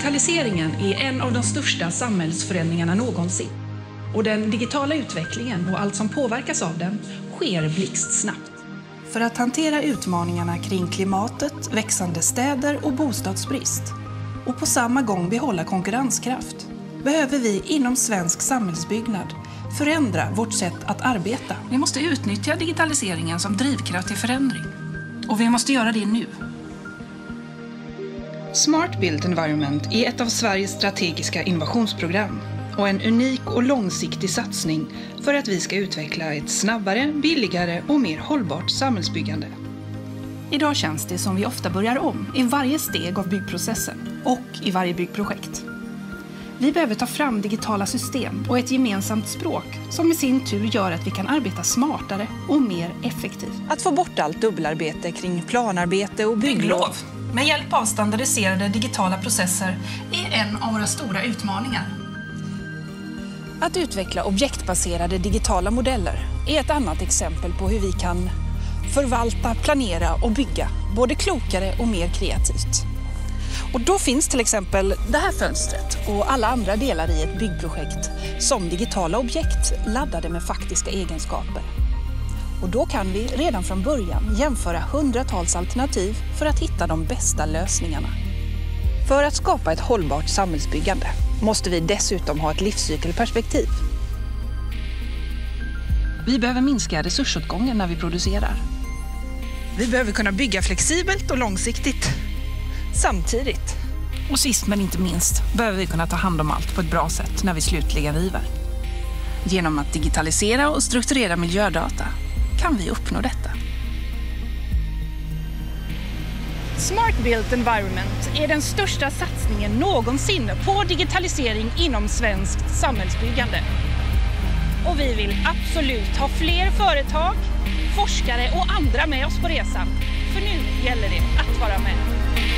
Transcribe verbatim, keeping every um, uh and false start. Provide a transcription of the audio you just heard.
Digitaliseringen är en av de största samhällsförändringarna någonsin. Och den digitala utvecklingen och allt som påverkas av den sker blixtsnabbt. För att hantera utmaningarna kring klimatet, växande städer och bostadsbrist och på samma gång behålla konkurrenskraft behöver vi inom svensk samhällsbyggnad förändra vårt sätt att arbeta. Vi måste utnyttja digitaliseringen som drivkraft till förändring. Och vi måste göra det nu. Smart Built Environment är ett av Sveriges strategiska innovationsprogram och en unik och långsiktig satsning för att vi ska utveckla ett snabbare, billigare och mer hållbart samhällsbyggande. Idag känns det som vi ofta börjar om i varje steg av byggprocessen och i varje byggprojekt. Vi behöver ta fram digitala system och ett gemensamt språk som i sin tur gör att vi kan arbeta smartare och mer effektivt. Att få bort allt dubbelarbete kring planarbete och bygglov. Bygglov med hjälp av standardiserade digitala processer är en av våra stora utmaningar. Att utveckla objektbaserade digitala modeller är ett annat exempel på hur vi kan förvalta, planera och bygga både klokare och mer kreativt. Och då finns till exempel det här fönstret och alla andra delar i ett byggprojekt som digitala objekt laddade med faktiska egenskaper. Och då kan vi redan från början jämföra hundratals alternativ för att hitta de bästa lösningarna. För att skapa ett hållbart samhällsbyggande måste vi dessutom ha ett livscykelperspektiv. Vi behöver minska resursåtgången när vi producerar. Vi behöver kunna bygga flexibelt och långsiktigt. Samtidigt. Och sist men inte minst behöver vi kunna ta hand om allt på ett bra sätt när vi slutligen river. Genom att digitalisera och strukturera miljödata kan vi uppnå detta. Smart Built Environment är den största satsningen någonsin på digitalisering inom svenskt samhällsbyggande. Och vi vill absolut ha fler företag, forskare och andra med oss på resan. För nu gäller det att vara med.